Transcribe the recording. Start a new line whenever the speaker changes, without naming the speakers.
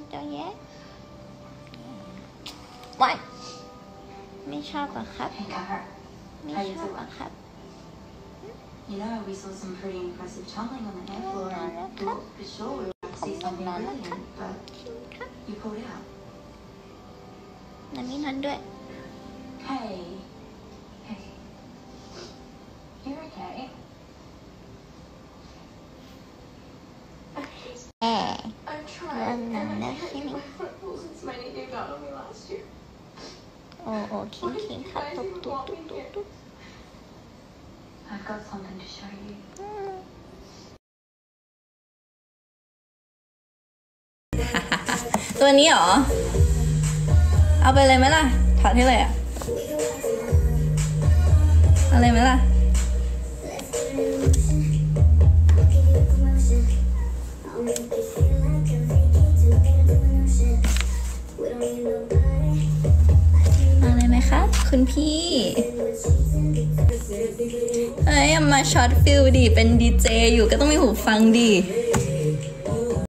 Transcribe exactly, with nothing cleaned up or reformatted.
ตัวแย่ว้ายไม่ชอบหรอครับไม่ชอบหรอครับ
You know, we saw some pretty impressive tumbling on the air floor, and thought for sure we were going to see something brilliant, but you pulled out.
นั่นนี่นั่นด้วย
Hey, hey, you're okay.
แอ
I'm
เริ่ม
trying.
นั่น
And
แล้ว
I
ใช่
can't
ไหม
get my front balls since my knee gave out on me last year.
โอ้โอ้คิงคิงค่ะตุ๊บตุ๊บตุ๊บตุ๊บตุ๊บ
I've got something to show you.
ตัวนี้เหรอเอาไปเลยไหมล่ะถอดให้เลยอ่ะเอาเลยไหมล่ะเอาเลยไหมคะคุณพี่เอ้ยมาช็อตฟิลดิเป็นดีเจอยู่ก็ต้องมีหูฟังดิ